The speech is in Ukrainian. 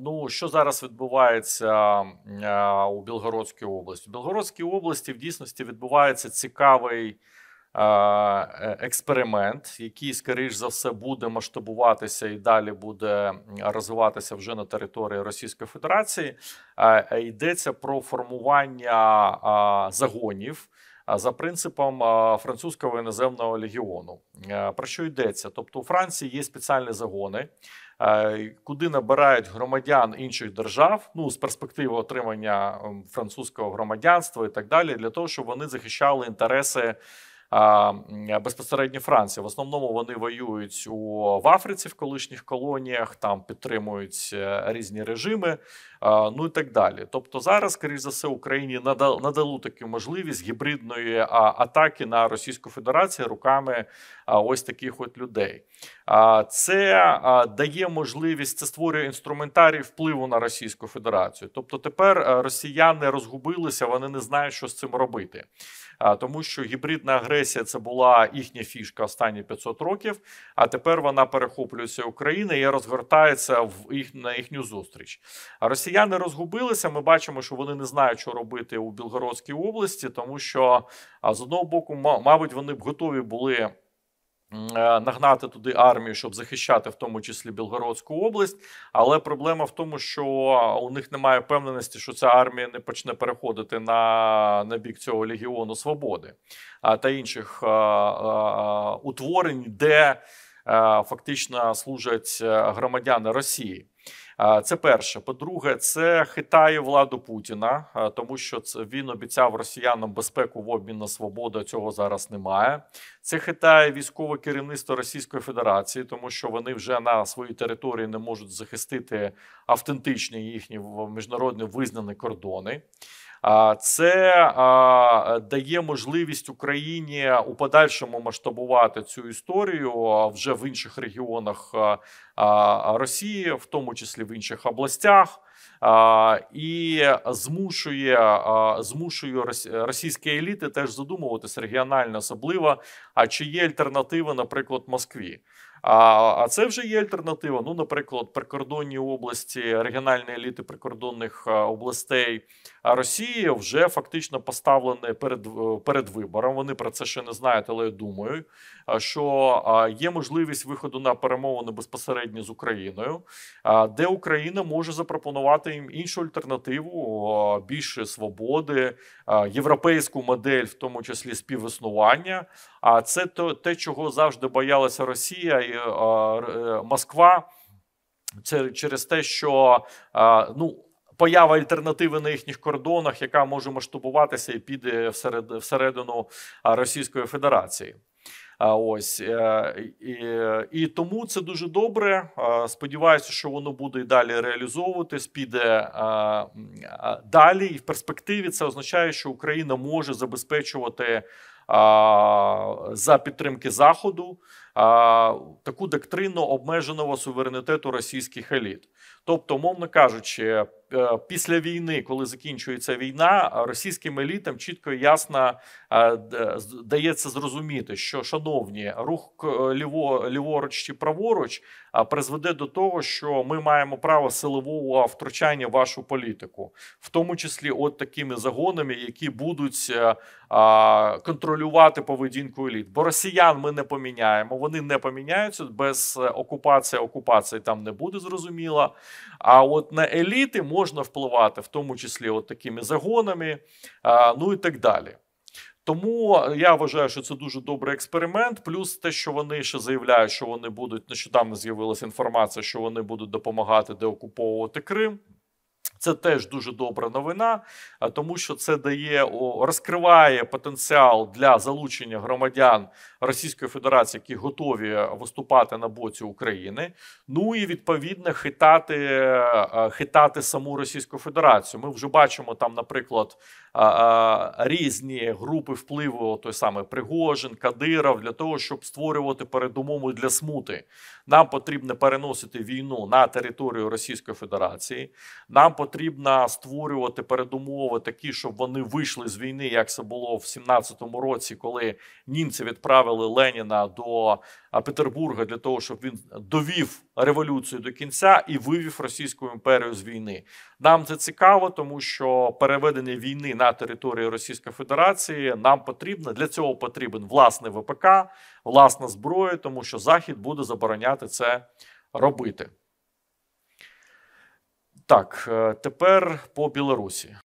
Ну, що зараз відбувається у Білгородській області? У Білгородській області в дійсності відбувається цікавий експеримент, який, скоріш за все, буде масштабуватися і далі буде розвиватися вже на території Російської Федерації. Йдеться про формування загонів за принципом французького іноземного легіону. Про що йдеться? Тобто у Франції є спеціальні загони, куди набирають громадян інших держав, ну, з перспективи отримання французького громадянства і так далі, для того, щоб вони захищали інтереси безпосередньо Франції. В основному вони воюють в Африці в колишніх колоніях, там підтримують різні режими, ну і так далі. Тобто зараз, скоріш за все, Україні надало таку можливість гібридної атаки на Російську Федерацію руками ось таких от людей. Це дає можливість, це створює інструментарій впливу на Російську Федерацію. Тобто тепер росіяни розгубилися, вони не знають, що з цим робити. Тому що гібридна агресія – це була їхня фішка останні 500 років, а тепер вона перехоплюється Україною і розгортається на їхню зустріч. А росіяни розгубилися, ми бачимо, що вони не знають, що робити у Білгородській області, тому що, з одного боку, мабуть, вони б готові були нагнати туди армію, щоб захищати в тому числі Білгородську область, але проблема в тому, що у них немає впевненості, що ця армія не почне переходити на бік цього Легіону Свободи та інших утворень, де фактично служать громадяни Росії. Це перше. По-друге, це хитає владу Путіна, тому що він обіцяв росіянам безпеку в обмін на свободу, а цього зараз немає. Це хитає військове керівництво Російської Федерації, тому що вони вже на своїй території не можуть захистити автентичні їхні міжнародно визнані кордони. Це дає можливість Україні у подальшому масштабувати цю історію вже в інших регіонах Росії, в тому числі в інших областях, і змушує російські еліти теж задумуватися регіонально особливо, а чи є альтернатива, наприклад, Москві. А це вже є альтернатива. Ну, наприклад, прикордонні області, регіональні еліти прикордонних областей Росії вже фактично поставлені перед вибором. Вони про це ще не знають, але я думаю, що є можливість виходу на перемовини безпосередньо з Україною, де Україна може запропонувати їм іншу альтернативу, більше свободи, європейську модель, в тому числі співіснування. А це те, чого завжди боялася Росія і Москва, це через те, що поява альтернативи на їхніх кордонах, яка може масштабуватися і піде всередину Російської Федерації. І тому це дуже добре. Сподіваюся, що воно буде і далі реалізовуватись, піде далі. І в перспективі це означає, що Україна може забезпечувати за підтримки Заходу таку доктрину обмеженого суверенітету російських еліт. Тобто, умовно кажучи, після війни, коли закінчується війна, російським елітам чітко і ясно дається зрозуміти, що, шановні, рух ліворуч чи праворуч призведе до того, що ми маємо право силового втручання в вашу політику, в тому числі от такими загонами, які будуть контролювати поведінку еліт. Бо росіян ми не поміняємо, вони не поміняються, без окупації там не буде, зрозуміло. А от на еліти можна впливати, в тому числі от такими загонами, ну і так далі. Тому я вважаю, що це дуже добрий експеримент, плюс те, що вони ще заявляють, що вони будуть, нещодавно з'явилася інформація, що вони будуть допомагати деокуповувати Крим. Це теж дуже добра новина, тому що це розкриває потенціал для залучення громадян Російської Федерації, які готові виступати на боці України, ну і відповідно хитати саму Російську Федерацію. Ми вже бачимо там, наприклад, різні групи впливу, той самий Пригожин, Кадиров, для того, щоб створювати передумови для смути. Нам потрібно переносити війну на територію Російської Федерації, нам потрібно потрібно створювати передумови такі, щоб вони вийшли з війни, як це було в 17-му році, коли німці відправили Леніна до Петербурга для того, щоб він довів революцію до кінця і вивів Російську імперію з війни. Нам це цікаво, тому що переведення війни на територію Російської Федерації нам потрібно. Для цього потрібен власний ВПК, власна зброя, тому що Захід буде забороняти це робити. Так, тепер по Білорусі.